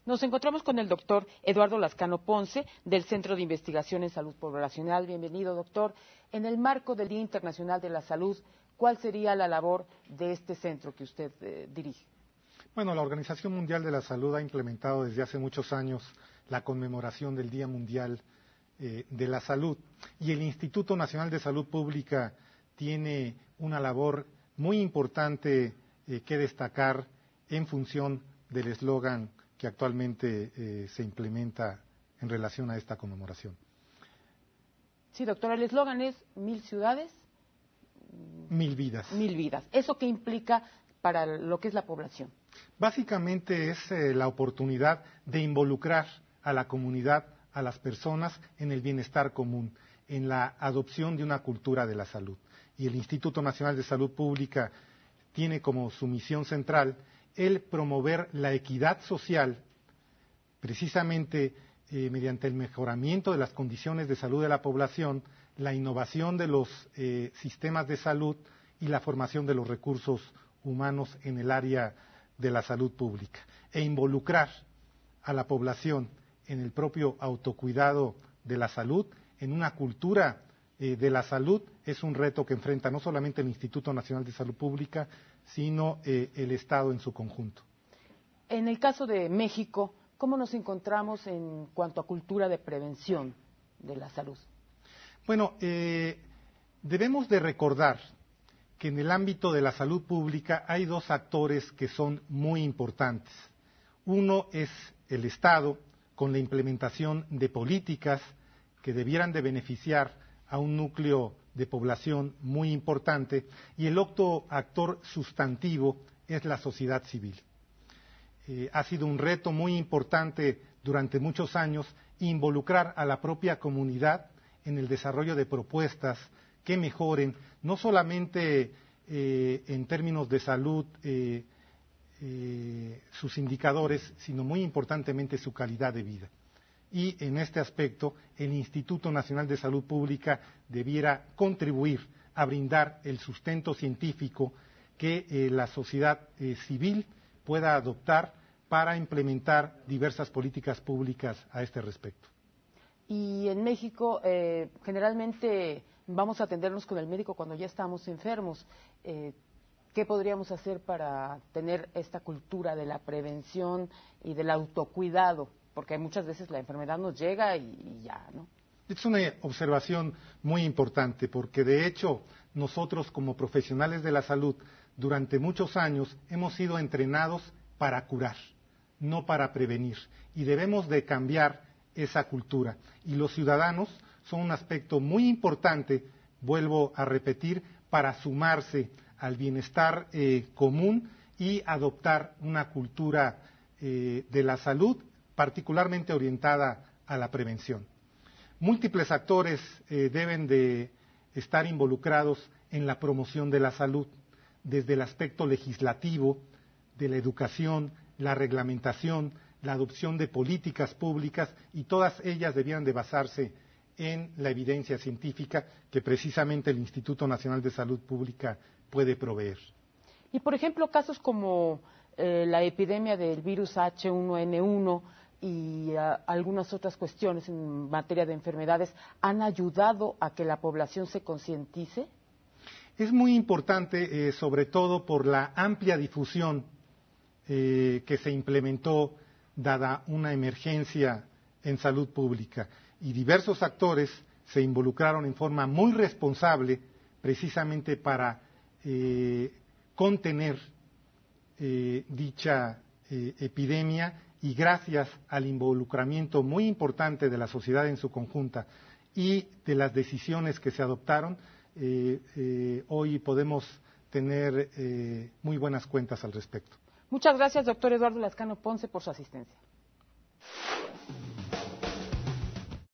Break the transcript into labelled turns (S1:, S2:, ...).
S1: Nos encontramos con el doctor Eduardo Lascano Ponce, del Centro de Investigación en Salud Poblacional. Bienvenido, doctor. En el marco del Día Internacional de la Salud, ¿cuál sería la labor de este centro que usted dirige?
S2: Bueno, la Organización Mundial de la Salud ha implementado desde hace muchos años la conmemoración del Día Mundial de la Salud, y el Instituto Nacional de Salud Pública tiene una labor muy importante que destacar en función del eslogan que actualmente se implementa en relación a esta conmemoración.
S1: Sí, doctor, el eslogan es 1000 ciudades,
S2: 1000 vidas.
S1: 1000 vidas. ¿Eso qué implica para lo que es la población?
S2: Básicamente es la oportunidad de involucrar a la comunidad, a las personas, en el bienestar común, en la adopción de una cultura de la salud. Y el Instituto Nacional de Salud Pública tiene como su misión central el promover la equidad social, precisamente mediante el mejoramiento de las condiciones de salud de la población, la innovación de los sistemas de salud y la formación de los recursos humanos en el área de la salud pública, e involucrar a la población en el propio autocuidado de la salud, en una cultura de la salud. Es un reto que enfrenta no solamente el Instituto Nacional de Salud Pública, sino el Estado en su conjunto.
S1: En el caso de México, ¿cómo nos encontramos en cuanto a cultura de prevención de la salud?
S2: Bueno, debemos de recordar que en el ámbito de la salud pública hay dos actores que son muy importantes. Uno es el Estado, con la implementación de políticas que debieran de beneficiar a un núcleo de población muy importante, y el otro actor sustantivo es la sociedad civil. Ha sido un reto muy importante durante muchos años involucrar a la propia comunidad en el desarrollo de propuestas que mejoren no solamente en términos de salud sus indicadores, sino muy importantemente su calidad de vida. Y en este aspecto el Instituto Nacional de Salud Pública debiera contribuir a brindar el sustento científico que la sociedad civil pueda adoptar para implementar diversas políticas públicas a este respecto.
S1: Y en México generalmente vamos a atendernos con el médico cuando ya estamos enfermos. ¿Qué podríamos hacer para tener esta cultura de la prevención y del autocuidado? Porque muchas veces la enfermedad nos llega y ya, ¿no?
S2: Es una observación muy importante, porque de hecho nosotros como profesionales de la salud durante muchos años hemos sido entrenados para curar, no para prevenir, y debemos de cambiar esa cultura. Y los ciudadanos son un aspecto muy importante, vuelvo a repetir, para sumarse al bienestar común y adoptar una cultura de la salud particularmente orientada a la prevención. Múltiples actores deben de estar involucrados en la promoción de la salud, desde el aspecto legislativo, de la educación, la reglamentación, la adopción de políticas públicas, y todas ellas debían de basarse en la evidencia científica que precisamente el Instituto Nacional de Salud Pública puede proveer.
S1: Y por ejemplo, casos como la epidemia del virus H1N1 y algunas otras cuestiones en materia de enfermedades, ¿han ayudado a que la población se concientice?
S2: Es muy importante, sobre todo por la amplia difusión que se implementó dada una emergencia en salud pública, y diversos actores se involucraron en forma muy responsable precisamente para contener dicha epidemia, y gracias al involucramiento muy importante de la sociedad en su conjunta y de las decisiones que se adoptaron, hoy podemos tener muy buenas cuentas al respecto.
S1: Muchas gracias, doctor Eduardo Lascano Ponce, por su asistencia.